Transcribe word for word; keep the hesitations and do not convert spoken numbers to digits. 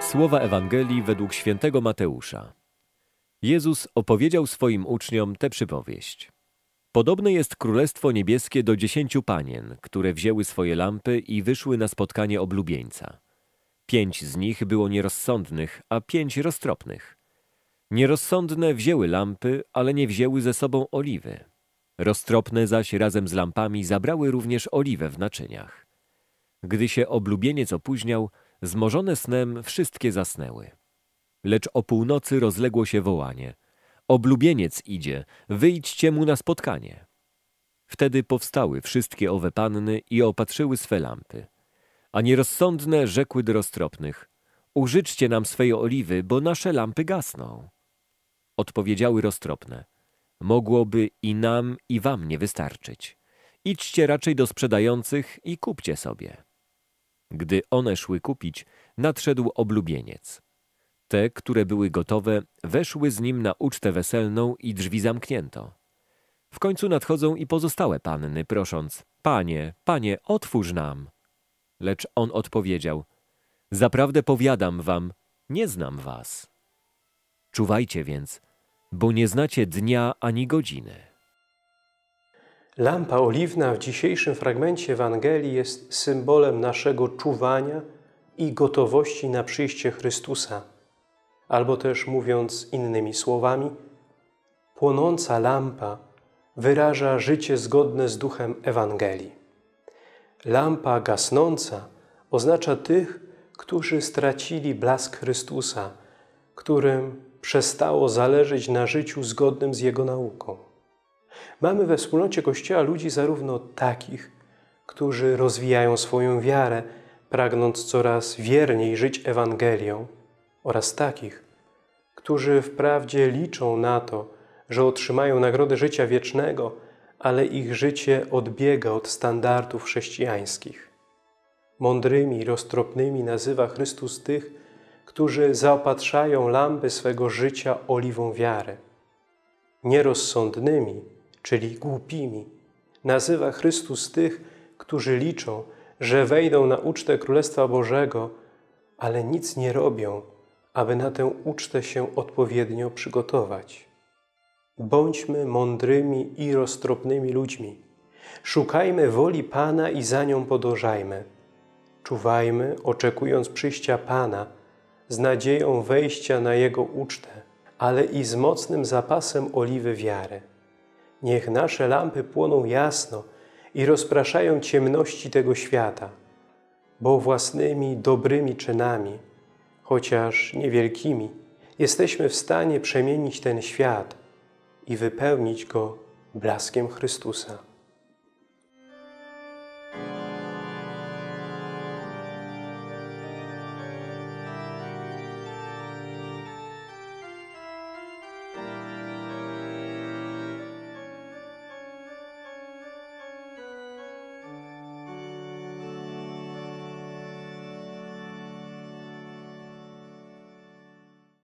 Słowa Ewangelii według świętego Mateusza. Jezus opowiedział swoim uczniom tę przypowieść. Podobne jest Królestwo Niebieskie do dziesięciu panien, które wzięły swoje lampy i wyszły na spotkanie oblubieńca. Pięć z nich było nierozsądnych, a pięć roztropnych. Nierozsądne wzięły lampy, ale nie wzięły ze sobą oliwy. Roztropne zaś razem z lampami zabrały również oliwę w naczyniach. Gdy się oblubieniec opóźniał, zmorzone snem wszystkie zasnęły. Lecz o północy rozległo się wołanie: oblubieniec idzie, wyjdźcie mu na spotkanie. Wtedy powstały wszystkie owe panny i opatrzyły swe lampy. A nierozsądne rzekły do roztropnych: użyczcie nam swej oliwy, bo nasze lampy gasną. Odpowiedziały roztropne: mogłoby i nam, i wam nie wystarczyć. Idźcie raczej do sprzedających i kupcie sobie. Gdy one szły kupić, nadszedł oblubieniec. Te, które były gotowe, weszły z nim na ucztę weselną i drzwi zamknięto. W końcu nadchodzą i pozostałe panny, prosząc: Panie, Panie, otwórz nam. Lecz on odpowiedział: zaprawdę powiadam wam, nie znam was. Czuwajcie więc, bo nie znacie dnia ani godziny. Lampa oliwna w dzisiejszym fragmencie Ewangelii jest symbolem naszego czuwania i gotowości na przyjście Chrystusa. Albo też, mówiąc innymi słowami, płonąca lampa wyraża życie zgodne z duchem Ewangelii. Lampa gasnąca oznacza tych, którzy stracili blask Chrystusa, którym przestało zależeć na życiu zgodnym z Jego nauką. Mamy we wspólnocie Kościoła ludzi zarówno takich, którzy rozwijają swoją wiarę, pragnąc coraz wierniej żyć Ewangelią, oraz takich, którzy wprawdzie liczą na to, że otrzymają nagrodę życia wiecznego, ale ich życie odbiega od standardów chrześcijańskich. Mądrymi i roztropnymi nazywa Chrystus tych, którzy zaopatrzają lampy swego życia oliwą wiary. Nierozsądnymi, czyli głupimi, nazywa Chrystus tych, którzy liczą, że wejdą na ucztę Królestwa Bożego, ale nic nie robią, aby na tę ucztę się odpowiednio przygotować. Bądźmy mądrymi i roztropnymi ludźmi. Szukajmy woli Pana i za nią podążajmy. Czuwajmy, oczekując przyjścia Pana, z nadzieją wejścia na Jego ucztę, ale i z mocnym zapasem oliwy wiary. Niech nasze lampy płoną jasno i rozpraszają ciemności tego świata, bo własnymi dobrymi czynami, chociaż niewielkimi, jesteśmy w stanie przemienić ten świat i wypełnić go blaskiem Chrystusa.